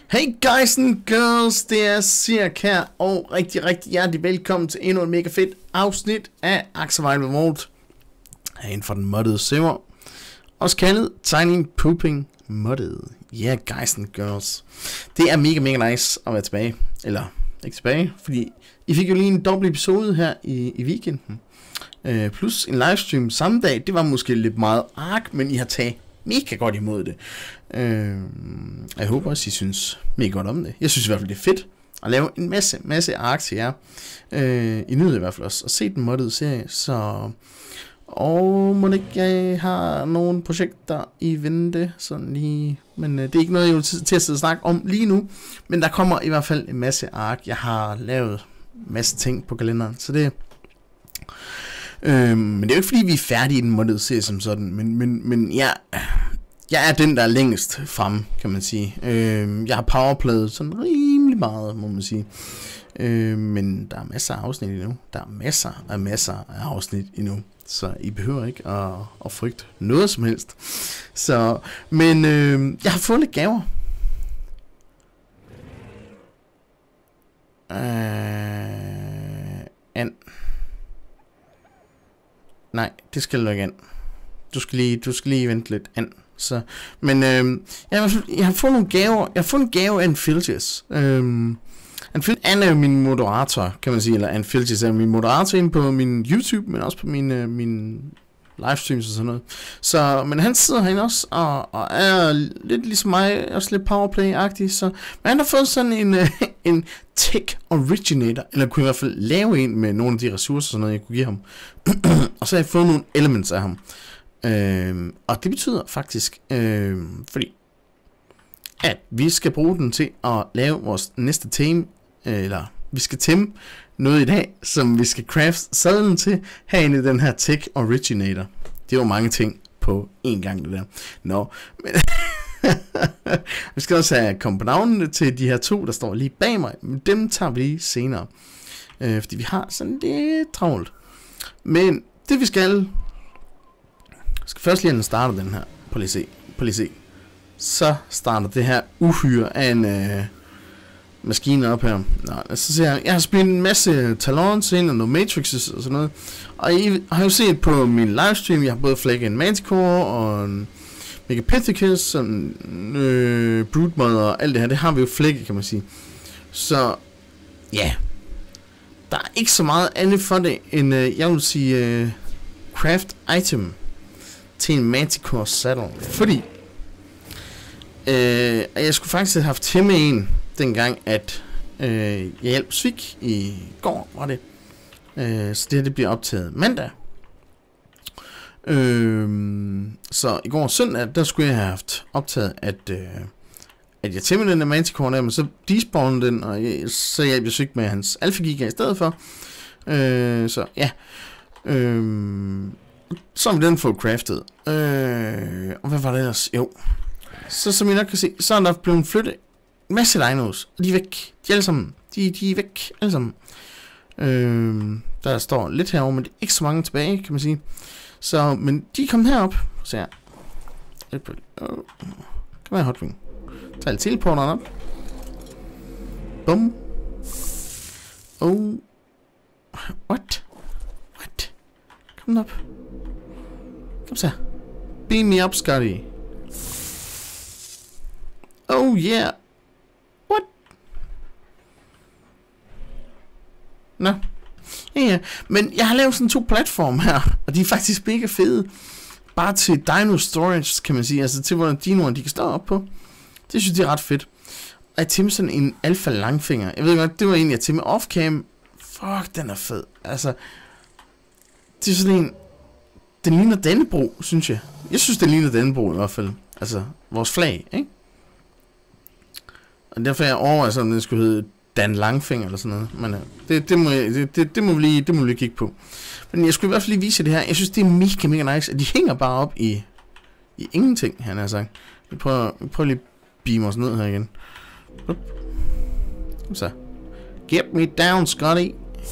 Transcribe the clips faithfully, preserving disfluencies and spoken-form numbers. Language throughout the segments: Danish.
Hey guys and girls, det er Cirk her, og rigtig, rigtig hjertelig velkommen til endnu et mega fedt afsnit af Ark Survival Evolved herinde fra den moddede server, også kaldet Tiny Pooping Modded. Ja, yeah, guys and girls, det er mega, mega nice at være tilbage, eller ikke tilbage, fordi I fik jo lige en dobbelt episode her i, i weekenden, uh, plus en livestream samme dag. Det var måske lidt meget Ark, men I har taget mega godt imod det. Øh, jeg håber også I synes mega godt om det. Jeg synes i hvert fald det er fedt at lave en masse, masse Ark til jer. øh, I nyder i hvert fald også at se den moddede serie. Så og må ikke jeg har nogle projekter i vente sådan lige, men øh, det er ikke noget jeg vil til at sidde og snakke om lige nu. Men der kommer i hvert fald en masse Ark. Jeg har lavet en masse ting på kalenderen, så det øh, men det er jo ikke fordi vi er færdige i den moddede serie som sådan. Men, men, men ja, jeg er den, der er længst frem, kan man sige. Øh, jeg har powerplayet sådan rimelig meget, må man sige. Øh, men der er masser af afsnit endnu. Der er masser af masser af afsnit endnu. Så I behøver ikke at, at frygte noget som helst. Så, men øh, jeg har fået lidt gaver. Øh, and. Nej, det skal du ikke an. Du skal lige, du skal lige vente lidt an. Så, men øh, jeg, jeg har fået nogle gaver. Jeg har fået en gave af Anfilges. Øh, Anfilges er jo min moderator, kan man sige, eller Anfilges er min moderator inde på min YouTube, men også på min, øh, min livestreams og sådan noget. Så, men han sidder herinde også og, og er lidt ligesom mig, også lidt powerplay-agtig. Så, men han har fået sådan en øh, en tech originator, eller kunne i hvert fald lave en med nogle af de ressourcer, sådan noget jeg kunne give ham. Og så har jeg fået nogle elements af ham. Øh, og det betyder faktisk, øh, fordi at vi skal bruge den til at lave vores næste tema, eller vi skal tæmme noget i dag, som vi skal craft sadlen til herinde i den her Tech Originator. Det var mange ting på én gang det der. Nå, men vi skal også have komponenterne til de her to, der står lige bag mig, men dem tager vi lige senere, øh, fordi vi har sådan lidt travlt. Men det vi skal, skal først lige starte den her på lige se, på lige se. Så starter det her uhyre af en øh, maskine op her. Nå, så ser jeg, jeg har spillet en masse talons ind og nogle matrices og sådan noget. Og I har jo set på min livestream, jeg har både flækket en Manticore og en Megapithecus og en øh, Broodmother og alt det her. Det har vi jo flækket, kan man sige. Så ja, der er ikke så meget andet for det end øh, jeg vil sige øh, craft item til en Manticore saddle. Fordi Øh, jeg skulle faktisk have haft til med en dengang, at øh, jeg hjalp Svig i går, var det. Øh, så det her det bliver optaget mandag. Øh, så i går søndag, der skulle jeg have haft optaget, at, øh, at jeg tæmmede den der Manticore der, men så despawnede den, og jeg, så hjalp jeg Svig med hans Alpha Giga i stedet for. Øh, så ja. Øh, så har vi den fået craftet. Øh, og hvad var det ellers? Jo. Så som I nok kan se, så er der blevet flyttet en masse dinos, og de er væk. De er alle sammen. De, de er væk alle sammen. Øhm, der står lidt herovre, men det er ikke så mange tilbage, kan man sige. Så, men de er kommet herop. Så jeg. Oh. Kom her, Hotwing. Tag lidt teleporteren op. Bum. Oh. What? What? Kom op. Kom så. Beam me up, Scotty. Oh yeah. What? Nå. Ja, ja. Men jeg har lavet sådan to platforme her, og de er faktisk mega fede. Bare til dino storage, kan man sige. Altså til hvordan dinoerne de kan stå op på. Det synes jeg er ret fedt. Og jeg tæmmer sådan en alfa langfinger. Jeg ved godt, det var en jeg tæmmer off-cam. Fuck, den er fed. Altså, det er sådan en. Den ligner Dannebro, synes jeg. Jeg synes, den ligner Dannebro i hvert fald. Altså, vores flag, ikke? Og derfor er jeg overvejer sådan, at det skulle hedde Dan Langfinger eller sådan noget. Men det, det, må, det, det, det, må vi lige, det må vi lige kigge på. Men jeg skulle i hvert fald lige vise det her. Jeg synes, det er mega, mega nice, at de hænger bare op i, i ingenting, han har sagt. Vi prøver, vi prøver lige at beame os ned her igen. Up. Så. Get me down, Scotty.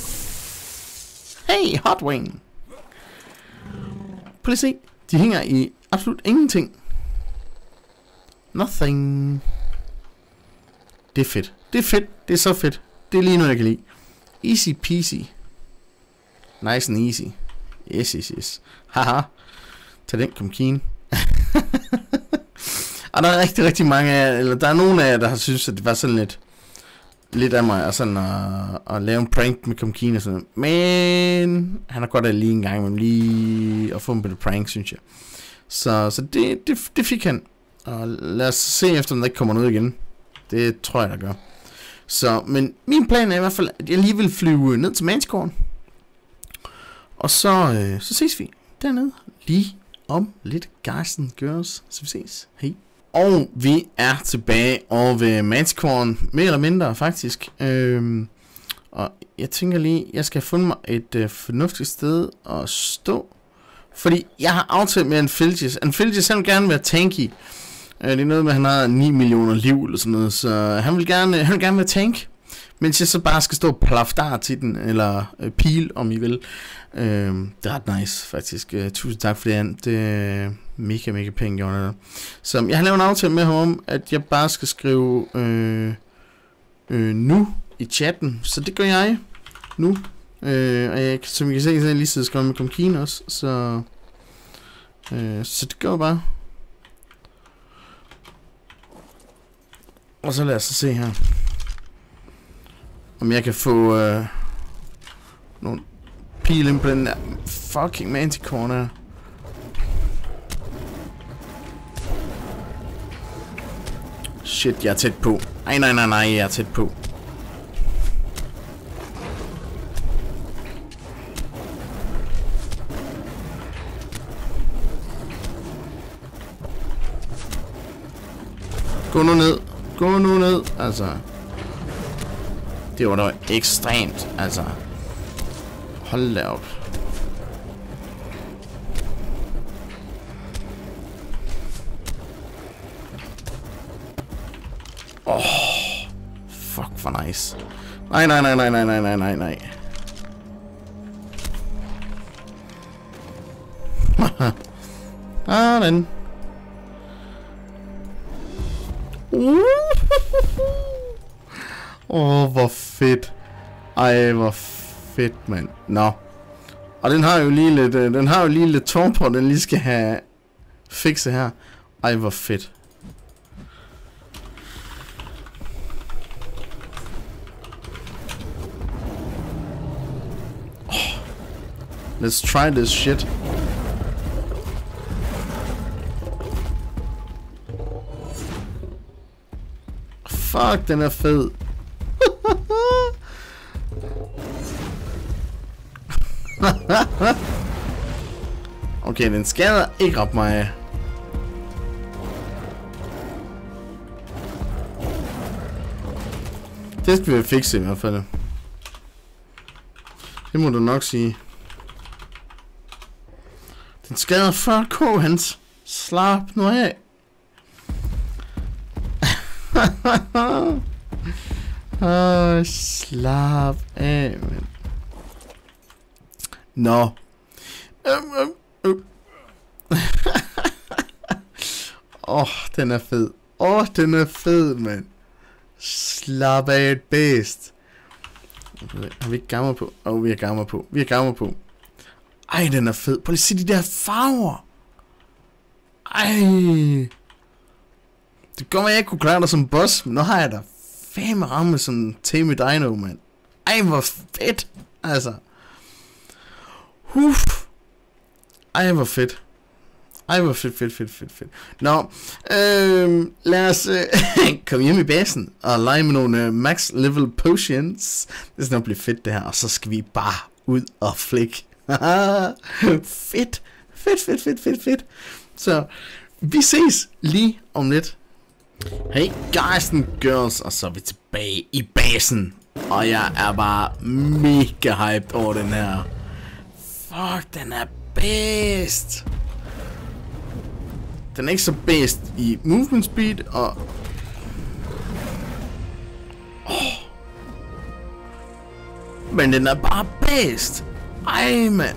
Hey, Hotwing. Prøv lige at se. De hænger i absolut ingenting. Nothing. Det er fedt. Det er fedt. Det er så fedt. Det er lige noget, jeg kan lide. Easy peasy. Nice and easy. Yes, yes, yes. Haha. Tag den, kom kine. Og der er rigtig, rigtig mange af, eller der er nogen af jer, der har synes, at det var sådan lidt, lidt af mig, og sådan at, at lave en prank med Komkine og sådan noget. Men han har godt af lige en gang, men lige at få en lidt prank, synes jeg. Så, så det, det, det fik han. Og lad os se efter, om der ikke kommer noget igen. Det tror jeg, der gør. Så, men min plan er i hvert fald, at jeg lige vil flyve ned til Manticoren. Og så, øh, så ses vi dernede lige om lidt, guys and girls. Så vi ses. Hej. Og vi er tilbage over ved Manticoren, mere eller mindre faktisk. Øhm, og jeg tænker lige, jeg skal finde mig et øh, fornuftigt sted at stå. Fordi jeg har aftalt med Anfilges. Anfilges, han vil gerne være tanky. Øh, det er noget med, at han har ni millioner liv eller sådan noget. Så han vil gerne, han vil gerne være tank. Mens jeg så bare skal stå og plafdar til den, eller øh, pil, om I vil. Øh, det er ret nice, faktisk. Uh, tusind tak for det, det er mega, mega pænt, gjort. Så jeg har lavet en aftale med ham om, at jeg bare skal skrive øh, øh, nu i chatten. Så det gør jeg nu. Øh, og jeg, som I kan se, så er jeg lige siddet og skrevet med Komkine også. Så, øh, så det gør jeg bare. Og så lad os så se her. Om jeg kan få øh, nogle pile ind på den der fucking Manticore her. Shit, jeg er tæt på. Ej, nej, nej, nej, jeg er tæt på. Gå nu ned. Gå nu ned, altså. Det var da ekstremt, altså. Hold da op. Åh. Oh, fuck for nice. Nej, nej, nej, nej, nej, nej, nej, nej, nej. Ah, den. Uh. Åh, oh, hvor fedt. Ej, hvor fedt, mand. Nå. Og den har jo lige lidt, øh, den har jo lige lidt tårn på, den lige skal have fikse her. Ej, hvor fedt. Oh. Let's try this shit. Fuck, den er fed. Okay, den skader ikke ret mig. Det skal vi fikse i hvert fald. Det må du nok sige. Den skader fyrre k, Hans. Slap nu af. Åh, slap af, mand. Nå. Åh, um, um. oh, den er fed. Åh, oh, den er fed, mand. Slap af et bedst. Har vi ikke gammer på? Åh, oh, vi har gammer på. Vi har gammer på. Ej, den er fed. Prøv lige at se de der farver. Ej. Det går, at jeg ikke kunne klare dig som boss, men nu har jeg da fame ramme som Tame Dino, mand. Ej, hvor fedt. Altså. Uff. Ej, hvor fedt. Ej, hvor fedt, fedt, fedt, fedt, fedt. Nå, øh, lad os øh, komme hjem i basen og lege med nogle øh, max level potions. Det skal nok blive fedt, det her. Og så skal vi bare ud og flikke. Fedt. Fedt, fedt, fedt, fedt, fedt. Så, vi ses lige om lidt. Hey guys and girls, og så er vi tilbage i basen. Og jeg er bare mega hyped over den her. Fuck, den er bedst. Den er ikke så bedst i movement speed og... Oh. Men den er bare bedst. Ej, mand.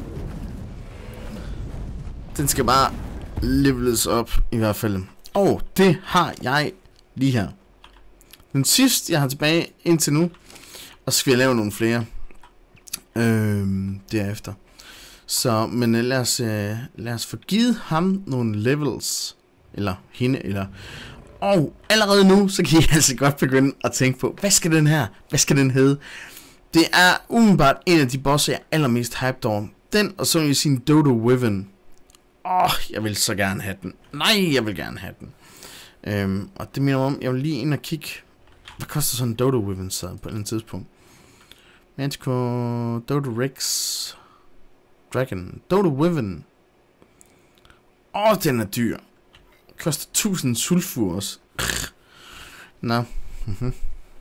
Den skal bare leveles op i hvert fald. Og det har jeg lige her. den sidste, jeg har tilbage indtil nu. Og så skal jeg lave nogle flere. Øhm, derefter. Så, men lad os, øh, lad os få givet ham nogle levels. Eller hende, eller... Og allerede nu, så kan I altså godt begynde at tænke på, hvad skal den her? Hvad skal den hedde? Det er umiddelbart en af de bosser, jeg er allermest hyped over. Den, og så vil jeg sige Dodo Wyvern. Åh, oh, jeg vil så gerne have den. Nej, jeg vil gerne have den. Øhm, og det mener om, jeg vil lige ind og kigge. Hvad koster sådan en Dodo Wyvern så på et eller andet tidspunkt? Manticore, Dodo Rex, Dragon, Dodo Wyvern. Åh, oh, den er dyr. Koster tusind sulfur også. Nå. Mm-hmm.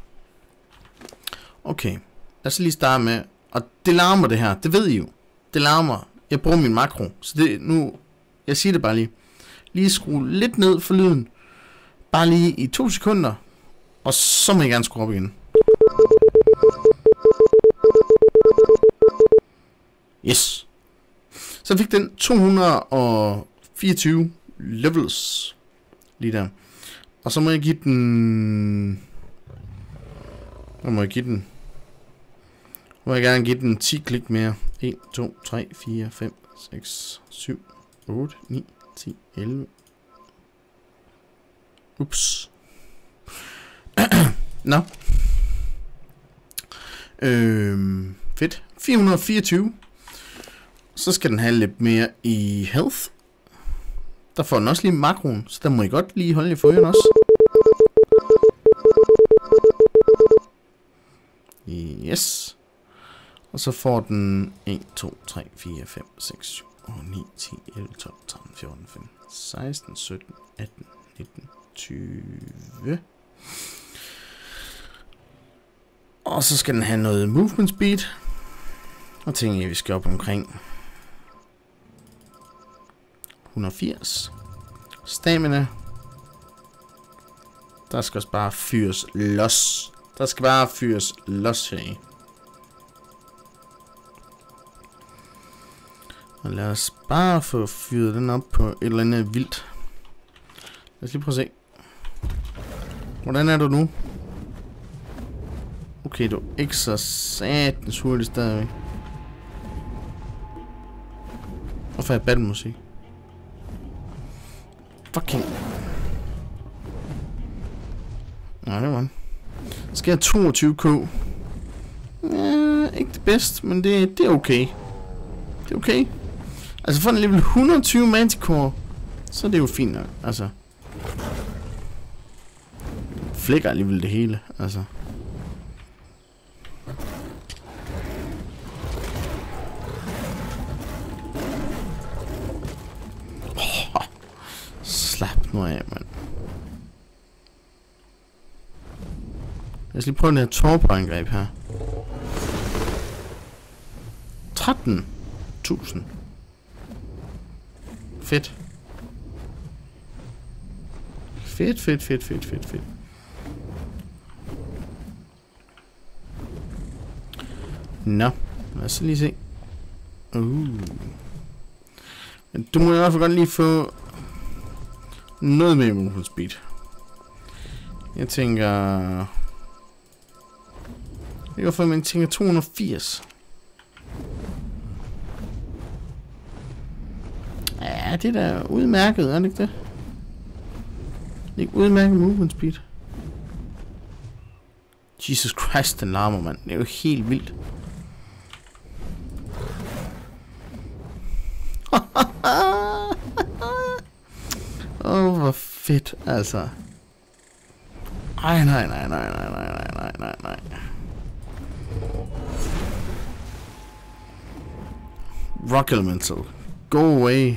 Okay. Lad os lige starte med. Og det larmer det her. Det ved I jo. Det larmer. Jeg bruger min makro. Så det nu. Jeg siger det bare lige. Lige skrue lidt ned for lyden. Bare lige i to sekunder. Og så må jeg gerne skrue op igen. Yes. Så fik den to hundrede og fireogtyve levels. Lige der. Og så må jeg give den... Hvad må jeg give den? Må jeg gerne give den ti klik mere. en, to, tre, fire, fem, seks, syv, otte, ni, ti, elleve. Ups. Nå. Øhm, fedt. fire hundrede og fireogtyve. Så skal den have lidt mere i health. Der får den også lige makroen, så der må I godt lige holde jer for øjen også. Yes. Og så får den en, to, tre, fire, fem, seks, syv, otte, ni, ti, elleve, tolv, tretten, fjorten, femten, seksten, sytten, atten, nitten, tyve. Og så skal den have noget movement speed. Og tænker jeg, vi skal op omkring et hundrede og firs. Stamina. Der skal også bare fyres los. Der skal bare fyres los her. Og lad os bare få fyret den op på et eller andet vildt. Lad os lige prøve at se. Hvordan er du nu? Okay, du er ikke så satans hurtigt stadigvæk. Hvorfor er jeg battle-musik? Fucking. Nej, det var den. Skal jeg toogtyve k? Ja, ikke det bedste, men det, det er okay. Det er okay. Altså for en level et hundrede og tyve Manticore, så er det jo fint nok. Altså. Flækker alligevel det hele, altså. Oh, slap nu af, mand. Jeg skal lige prøve det her torpeangreb her. tretten tusind. Fedt. Fedt, fedt, fedt, fedt, fedt, fedt. Nå, lad os lige se. Uh. Men du må i hvert fald godt lige få noget mere movement speed. Jeg tænker... Jeg går for, at jeg tænker to hundrede og firs. Ja, det er da udmærket, er det ikke det? Det er ikke udmærket movement speed. Jesus Christ, den larmer, mand. Det er jo helt vildt. Åh, oh, hvor fedt, altså. Ej, nej, nej, nej, nej, nej, nej, nej, nej. Rock Elemental. Go away.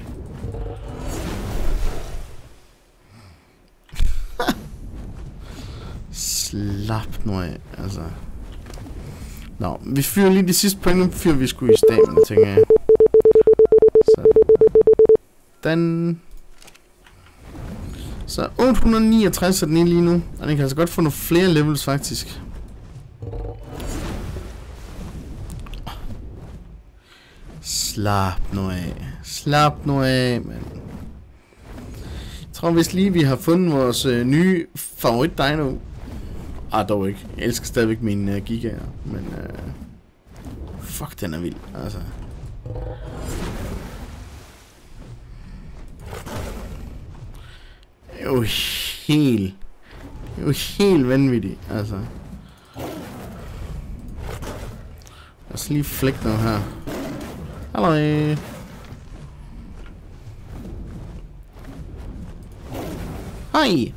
Slap nu af, altså. Nå, vi fyrer lige de sidste point, fyrer vi sgu i stamina, tænker jeg. Så. Den. Så otte hundrede og niogtres er den inde lige nu. Og den kan altså godt få nogle flere levels, faktisk. Slap nu af. Slap nu af, mand. Jeg tror vist lige, vi har fundet vores øh, nye favorit dino. Ah, dog ikke. Jeg elsker stadigvæk mine uh, gigaer, men uh, fuck, den er vild, altså. Det er jo helt, det er jo helt vanvittigt, altså. Lad os lige flække noget her. Halløj. Hej.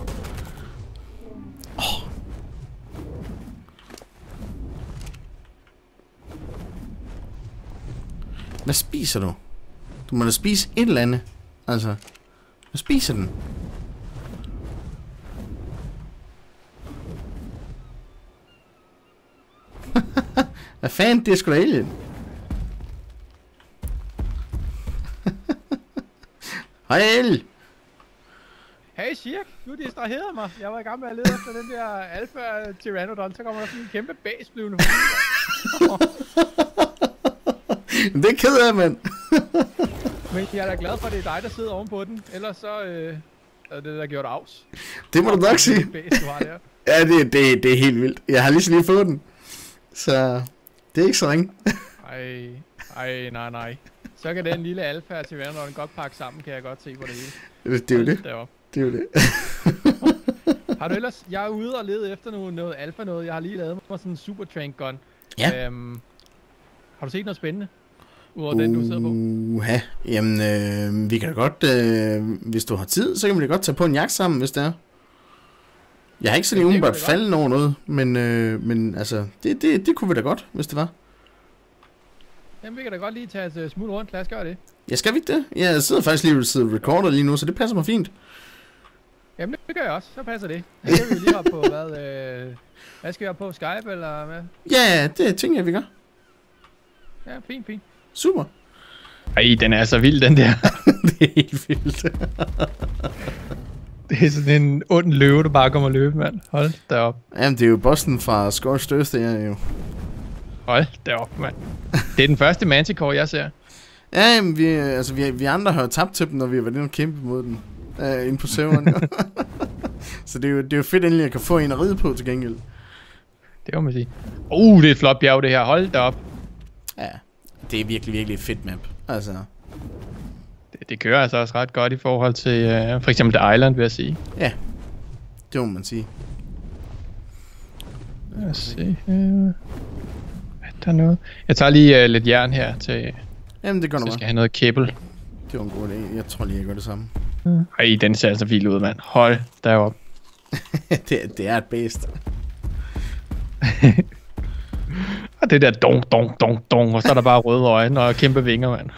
Oh. Hvad spiser du? Du må da spise et eller andet. Altså, hvad spiser den? Hvad fanden, det er sgu da alien. Hej El. Hey Shirk, du distraherede mig. Jeg var i gang med at lede efter den der Alpha Pteranodon, så kommer der sådan en kæmpe bæs flyvende. Det er ked af, mand. Men jeg er da glad for, at det er dig, der sidder ovenpå den. Ellers så øh, er det der gjort afs. Det må du nok sige. Bæs, du har der. Ja, det, det, det er helt vildt. Jeg har lige lige fået den. Så det er ikke så ringe. Ej, ej, nej, nej. Så kan den lille Alpha Pteranodon godt pakke sammen, kan jeg godt se på det hele. Det, det er jo det. Deroppe. Det er jo det. Har du ellers... Jeg er ude og lede efter noget, noget alfa noget. Jeg har lige lavet mig sådan en super trank gun. Ja. Øhm, har du set noget spændende? Udover uh, den, du sidder på? Uha. Jamen, øh, vi kan da godt... Øh, hvis du har tid, så kan vi da godt tage på en jagt sammen, hvis det er. Jeg har ikke så lige umiddelbart faldet over noget, men, øh, men altså, det, det, det kunne vi da godt, hvis det var. Jamen, vi kan da godt lige tage et smut rundt. Lad os gøre det. Ja, skal vi ikke det? Jeg sidder faktisk lige og recorder lige nu, så det passer mig fint. Jamen, det gør jeg også. Så passer det. Så skal vi lige op på, hvad... Øh, hvad skal vi op på? Skype, eller hvad? Ja, det tænker jeg, vi gør. Ja, fint, fint. Super. Ej, den er så vild, den der. Det er helt vildt. Det er sådan en ond løve, der bare kommer og løbe, mand. Hold da op. Jamen, det er jo Boston fra Scorched Earth, det er jo. Hold da op, mand. Det er den første Manticore, jeg ser. Ja, jamen, vi, altså, vi, vi andre har jo tabt til dem, når vi har været inde og kæmpe mod den. Uh, inde på serveren. Så det er, jo, det er jo fedt endelig, at jeg kan få en at ride på til gengæld. Det må man sige. Uh, det er et flot bjerg, det her. Hold da op. Ja, det er virkelig, virkelig et fedt map. Altså. Det, det kører altså også ret godt i forhold til uh, for eksempel The Island, vil jeg sige. Ja, det må man sige. Lad os se her. Er der noget? Jeg tager lige uh, lidt jern her til... Jamen, det gør så noget. skal jeg have noget kæbel. Det var en god idé. Jeg tror lige, jeg gør det samme. Ej, den ser altså vild ud, mand. Hold derop. det, det er et bedst. Og det der dong, dong, dong, dong, og så er der bare røde øjne og kæmpe vinger, mand.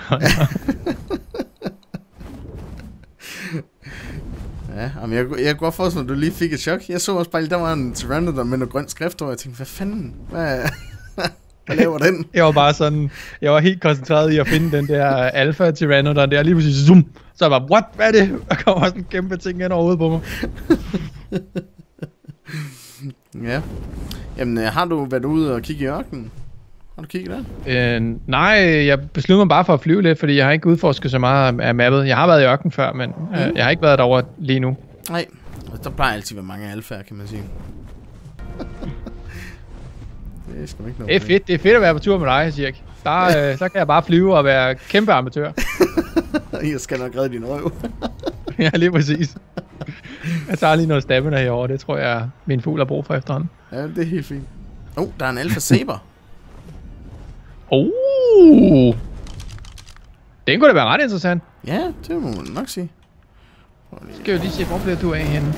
Ja, men jeg, jeg kan godt forstå, at du lige fik et chok. Jeg så også bare lige, der var en Pteranodon med noget grønt skrift over. Jeg tænkte, hvad fanden? Hvad, hvad laver den? Jeg var bare sådan, jeg var helt koncentreret i at finde den der Alpha Pteranodon der, lige præcis zoom. Så jeg bare, what? Hvad er det? Der kommer sådan en kæmpe ting ind over hovedet på mig. Ja. Jamen, har du været ude og kigge i ørkenen? Har du kigget der? Øh, nej, jeg besluttede mig bare for at flyve lidt, fordi jeg har ikke udforsket så meget af mappet. Jeg har været i ørkenen før, men mm. øh, jeg har ikke været derovre lige nu. Nej, der plejer altid at være mange alfaer, kan man sige. Det er sgu ikke noget. Det er fedt, det er fedt at være på tur med dig, Dirk. Der, øh, så kan jeg bare flyve og være kæmpe amatør. Jeg skal nok redde din røv. Ja, lige præcis. Jeg tager lige noget stamina herovre, det tror jeg, min fugl har brug for efterhånden. Ja, det er helt fint. Oh, der er en alfa saber. Oh, den kunne da være ret interessant. Ja, det må man nok sige. Skal jeg lige se, hvor bliver du af henne?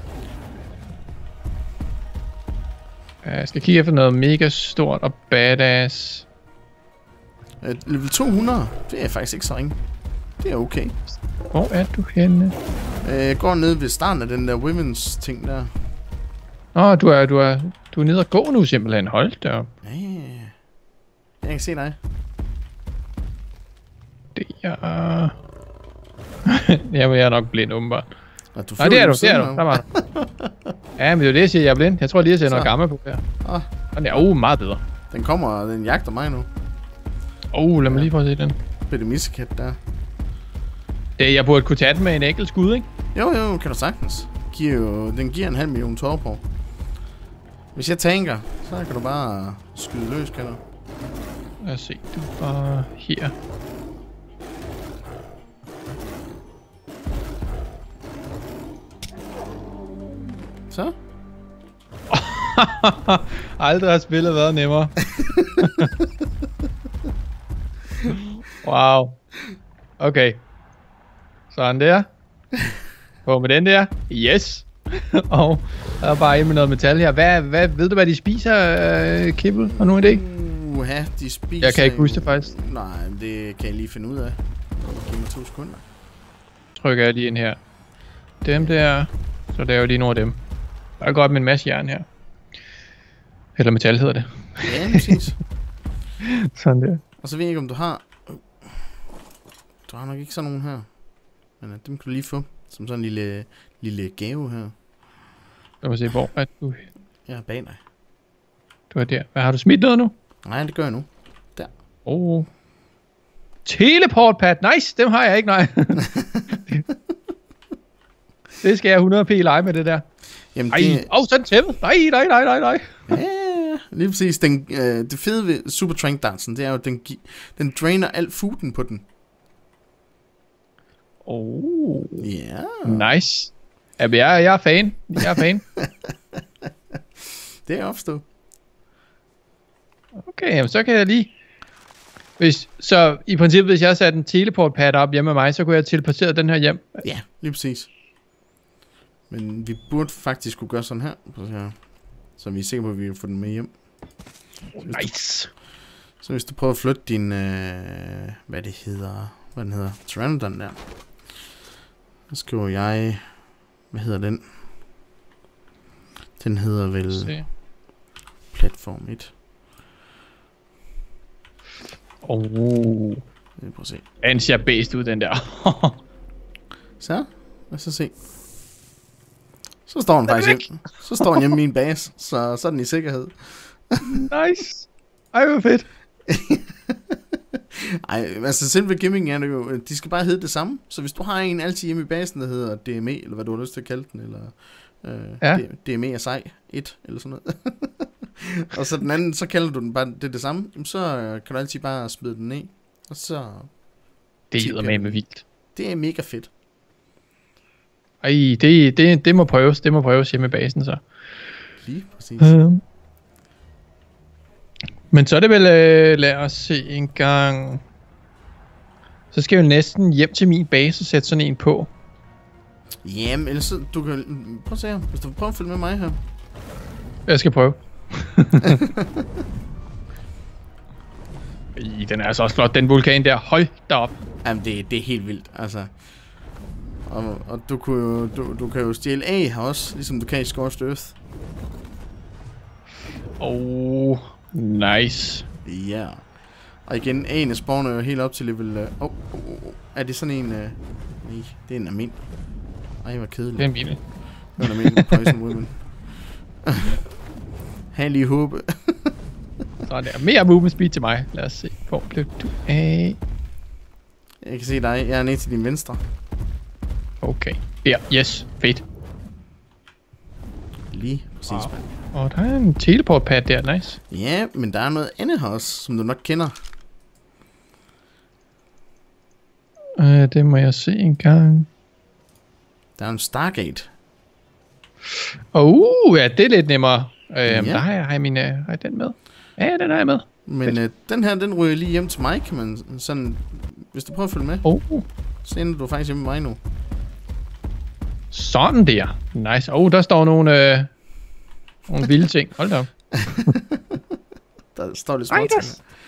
Jeg skal kigge efter noget mega stort og badass. Uh, level to hundrede, det er faktisk ikke så ringe. Det er okay. Hvor er du henne? Uh, jeg går ned ved starten af den der women's ting der. Nå, du er, du er, du er nede og gå nu simpelthen. Hold da op. Ja, jeg kan se dig. Det er... Jamen, jeg er nok blind, åbenbart. Og du Nej, det er du, det er du. Der var ja, men det er jo det, jeg siger, jeg er blind. Jeg tror lige, jeg ser så. noget gammel på her. Ah. Den er uh, meget bedre. Den kommer, og den jagter mig nu. Åh, oh, lad mig ja. lige prøve at se den. Bitte missekat der. Det, jeg burde kunne tage den med en enkelt skud, ikke? Jo, jo, kan du sagtens. Giver jo, den giver en halv million tår på. Hvis jeg tænker, så kan du bare skyde løs, kan du? Lad os se, du er bare her. Så? Aldrig har spillet været nemmere. Wow. Okay. Sådan der. På med den der. Yes. Og der er bare en med noget metal her. Hvad, hvad, ved du hvad de spiser, uh, Kibbel? Har du nogen idé? Uha, de spiser... Jeg kan ikke huske det faktisk. Nej, det kan jeg lige finde ud af. Giv mig to sekunder. Trykker jeg lige ind her. Dem der. Så laver jeg lige nogle af dem. Der er godt med en masse jern her. Eller metal hedder det. Ja, præcis. Sådan der. Og så ved jeg ikke, om du har... Du har nok ikke sådan nogen her. Men dem kan du lige få. Som sådan en lille, lille gave her. Lad mig se, hvor er du? Jeg er bag dig. Du er der. Hvad, har du smidt noget nu? Nej, det gør jeg nu. Der. Oh. Teleportpad. Nice, dem har jeg ikke, nej. Det skal jeg hundrede p lege med det der. Jamen Ej, det... åh, oh, sådan tæppet. Nej, nej, nej, nej, nej. Ja, lige præcis. Den, øh, det fede ved Super Trank Dansen, det er jo, at den, den drainer alt fooden på den. Oh. Ja. Yeah. Nice. Jamen, jeg, jeg er fan. Jeg er fan. Det er opstået. Okay, jamen, så kan jeg lige... Hvis, så i princippet, hvis jeg satte en teleportpad op hjemme med mig, så kunne jeg teleportere den her hjem. Ja, lige præcis. Men vi burde faktisk kunne gøre sådan her. Så vi er sikre på, at vi kan få den med hjem. Oh, nice. Du, så hvis du prøver at flytte din... Øh, hvad det hedder... Hvad den hedder? Pteranodon der. Så skriver jeg... Hvad hedder den? Den hedder vel... Se. Platform et. Oh. Prøv at se. Den ser bedst ud, den der. Så. Lad os så se. Så står den faktisk hjemme. Så står den hjemme i min base. Så, så er den i sikkerhed. Nice. Ej, hvor fedt. Ej, altså selve gaming er det jo, de skal bare hedde det samme. Så hvis du har en altid hjemme i basen, der hedder D M E, eller hvad du har lyst til at kalde den, eller øh, ja. D M E er sej et, eller sådan noget. Og så den anden, så kalder du den bare det, er det samme, så kan du altid bare smide den ned. Og så... Det hedder med med vildt. Det er mega fedt. Ej, det, det, det må prøves, det må prøves hjemme i basen så. Lige præcis. Um. Men så er det vel, øh, lad os se en gang. Så skal jeg jo næsten hjem til min base og sætte sådan en på. Jamen, ellers så, du kan, prøv at se her, hvis du prøver at følge med mig her. Jeg skal prøve. Ej, den er altså også flot, den vulkan der, hold da op. Jamen, det, det er helt vildt, altså. Og, og du, kunne jo, du, du kan jo stjæle af her også, ligesom du kan i Scorched Earth. Oh, nice. Ja. Yeah. Og igen, A'ene spawner jo helt op til level... Åh, uh, oh, oh, oh. Er det sådan en... Uh... Nej, det er en almindelig. Ej, hvor kedeligt. Det er en mine. Det er en almindelig poison women. Ha' lige håbe. Så der mere movement speed til mig. Lad os se. Hvor blev du af? Jeg kan se dig. Jeg er nede til din venstre. Okay. Ja, yes. Fedt. Lige præcis, wow. mand. Og der er en teleportpad der, nice. Ja, men der er noget andet her også, som du nok kender. Uh, det må jeg se en gang. Der er en Stargate. Oh, ja, det er lidt nemmere. Uh, ja. Der har jeg, har jeg, min, uh, har jeg den med. Ja, den har jeg med. Men uh, den her, den ryger lige hjem til mig, kan man sådan... Hvis du prøver at følge med, oh. så ender du faktisk hjemme med mig nu. Sådan der. Nice. Oh, der står nogle... Uh, nogle vilde ting. Hold da op. Der står lidt småt. Ej, der,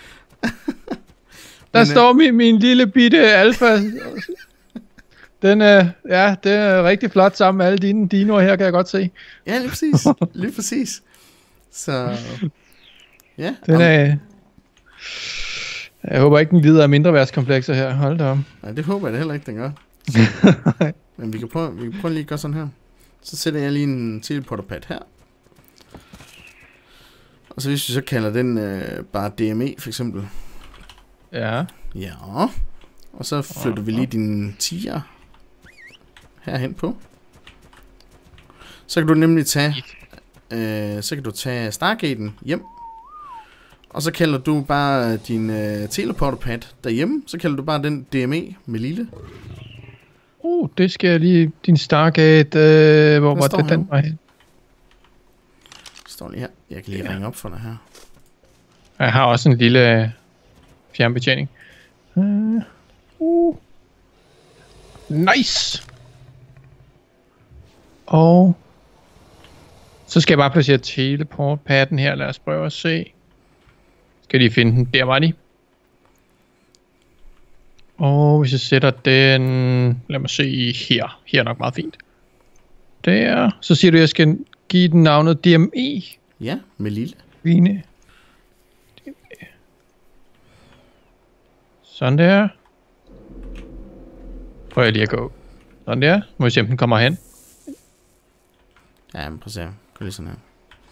der Men, står min, min lille bitte alfa. Den er, ja, det er rigtig flot sammen med alle dine dinoer her, kan jeg godt se. Ja, lige præcis. Lige præcis. Så... Ja. Den er... Jeg håber ikke, den lider af mindreværdskomplekser her. Hold da op. Nej, det håber jeg da heller ikke, den gør. Men vi kan prøve, vi kan prøve lige at gøre sådan her. Så sætter jeg lige en teleporterpad her. Og så hvis vi så kalder den øh, bare D M E for eksempel. Ja. Ja. Og så flytter oh, vi lige oh. din tier herhen på. Så kan du nemlig tage øh, så kan du tage Stargaten hjem. Og så kalder du bare din øh, teleporterpad derhjemme. Så kalder du bare den D M E med lille. Uh, det skal jeg lige... Din Stargate... Øh, hvor var det, den var hen? Står lige her. Jeg kan lige ja. ringe op for dig her. Jeg har også en lille fjernbetjening. Uh, uh. Nice! Og... Så skal jeg bare placere teleportpadden her. Lad os prøve at se. Skal lige finde den. Der var de. Og hvis jeg sætter den... Lad mig se her. Her er nok meget fint. Der. Så siger du, at jeg skal give den navnet D M E. Ja, med lille. Vine. D M E. Sådan der. Prøver jeg lige at gå. Sådan der. Må vi se, om den kommer hen. Ja, men prøv at se. Gå lige sådan her.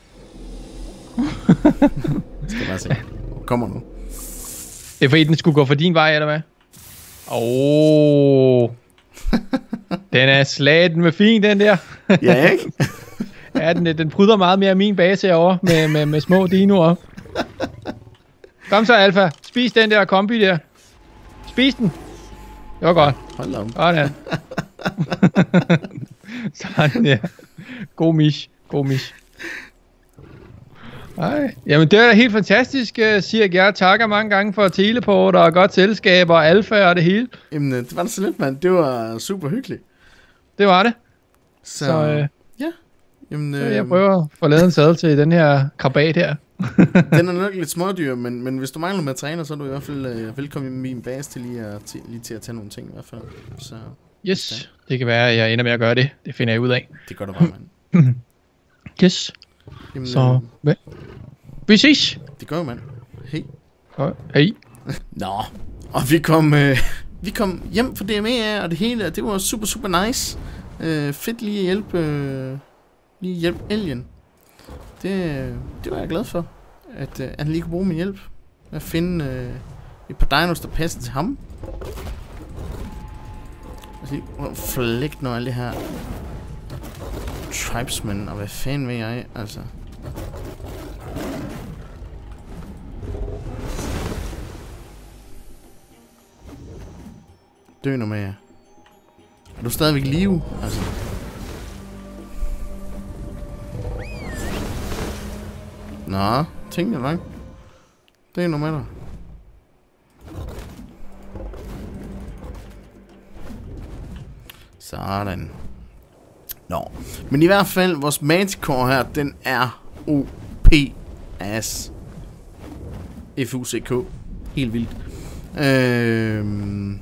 Skal bare se. Kommer nu. Det er fordi, den skulle gå for din vej, eller hvad? Åh. Oh. Den er slaten med fin, den der. Ja, ikke? Ja, den, den pryder meget mere min base herovre med, med, med små dinoer. Kom så, Alfa. Spis den der kombi der. Spis den. Det var godt. Hold op. Sådan. Sådan, ja. God mish. God mish. Ej. Jamen det er helt fantastisk, siger jeg. Takker mange gange for teleport og godt selskab og alfa og det hele. Jamen det var det så lidt, mand. Det var super hyggeligt. Det var det. Så, så øh, ja. Jamen, så jeg prøver at få lavet en sadel til den her krabat her. Den er nok lidt smådyr, men, men hvis du mangler materialer, så er du i hvert fald øh, velkommen i min base til lige, at, til, lige til at tage nogle ting i hvert fald. Så, yes, ja. Det kan være, at jeg ender med at gøre det. Det finder jeg ud af. Det gør du bare, mand. Yes. Jamen, så, hvad? Vi ses. Det gør jo, mand. Hej. Hej. Nå, og vi kom, øh, vi kom hjem fra D M E af, og det hele, det var super, super nice. Øh, fedt lige at hjælpe, øh, lige at hjælpe Alien. Det, det var jeg glad for, at, øh, at han lige kunne bruge min hjælp. At finde øh, et par dinos, der passer til ham. Altså lige flægt noget af det her tribesmen, og hvad fanden ved jeg, altså. Dø nu med jer. Er du stadigvæk i live? Altså. Nå, tænk jeg nok. Det er nu med dig. Sådan. Nå. Men i hvert fald, vores Manticore her, den er O P as F U C K. Helt vildt. Øhm...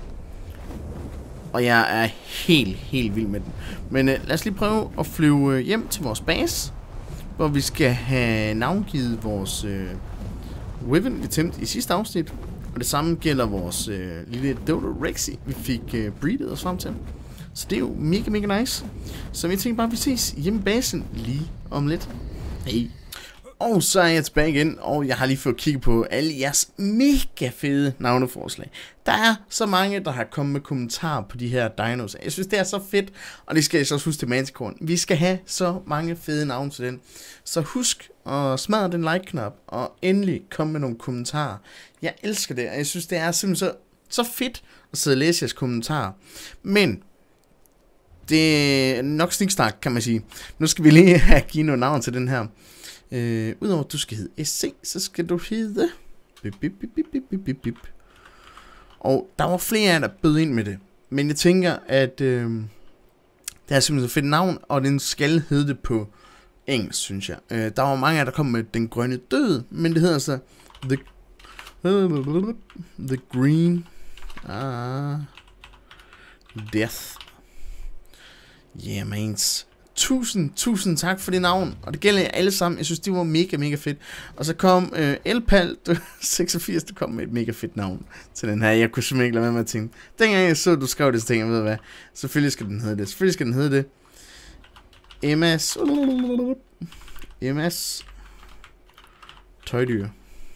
Og jeg er helt, helt vild med den. Men øh, lad os lige prøve at flyve øh, hjem til vores base, hvor vi skal have navngivet vores øh, Wyvern, vi tæmte i sidste afsnit. Og det samme gælder vores øh, lille Dodo Rexy, vi fik øh, breedet os frem til. Så det er jo mega, mega nice. Så vi tænker bare, at vi ses hjemme i basen lige om lidt. Hey. Og så er jeg tilbage igen, og jeg har lige fået kigget på alle jeres mega fede navneforslag. Der er så mange, der har kommet med kommentarer på de her dinos. Jeg synes, det er så fedt, og det skal jeg så også huske til Manticoren. Vi skal have så mange fede navne til den. Så husk at smadre den like-knap, og endelig kom med nogle kommentarer. Jeg elsker det, og jeg synes, det er simpelthen så, så fedt at sidde og læse jeres kommentarer. Men det er nok sniksnak, kan man sige. Nu skal vi lige have givet noget navn til den her. Øh, Udover at du skal hedde S C, så skal du hedde bip, bip, bip, bip, bip, bip, bip. Og der var flere af jer, der bød ind med det. Men jeg tænker, at øh, det er simpelthen så fedt navn, og den skal hedde det på engelsk, synes jeg. øh, Der var mange af jer, der kom med Den Grønne Død, men det hedder så The, the Green ah, Death. Yeah, mans. Tusind, tusind tak for det navn. Og det gælder jer alle sammen. Jeg synes, det var mega, mega fedt. Og så kom øh, Elpal seksogfirs, der kom med et mega fedt navn til den her. Jeg kunne simpelthen ikke lade være med at tænke. Dengang jeg så, du skrev det, så tænkte jeg, ved hvad? Selvfølgelig skal den hedde det. Selvfølgelig skal den hedde det. Emmas. Emmas. Tøjdyr.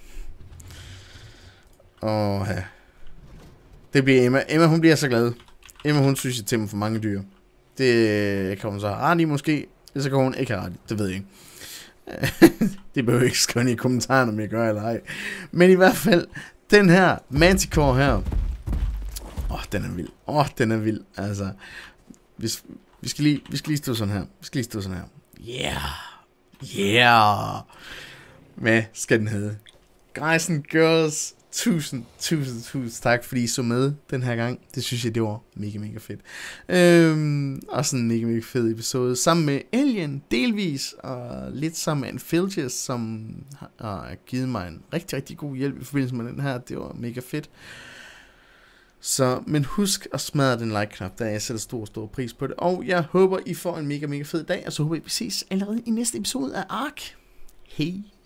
Og ja. Det bliver Emma. Emma, hun bliver så glad. Emma, hun synes, jeg tæmmer for mange dyr. Det kan hun så have ret i måske. så kan hun ikke have ret. Det ved jeg ikke. Det behøver ikke skrive ned i kommentarerne, om jeg gør eller ej. Men i hvert fald, den her Manticore her. Åh, oh, den er vild. Åh, oh, den er vild. Altså, hvis, vi, skal lige, vi skal lige stå sådan her. Vi skal lige stå sådan her. Yeah. Yeah. Hvad skal den hedde? Guys and girls, tusind, tusind, tusind tak, fordi I så med den her gang. Det synes jeg, det var mega, mega fedt. Øhm, også en mega, mega fed episode. Sammen med Alien, delvis, og lidt sammen med Anfilges, som har givet mig en rigtig, rigtig god hjælp i forbindelse med den her. Det var mega fedt. Så, men husk at smadre den like-knap, der jeg sætter stor, stor pris på det. Og jeg håber, I får en mega, mega fed dag, og så håber jeg, vi ses allerede i næste episode af Ark. Hej.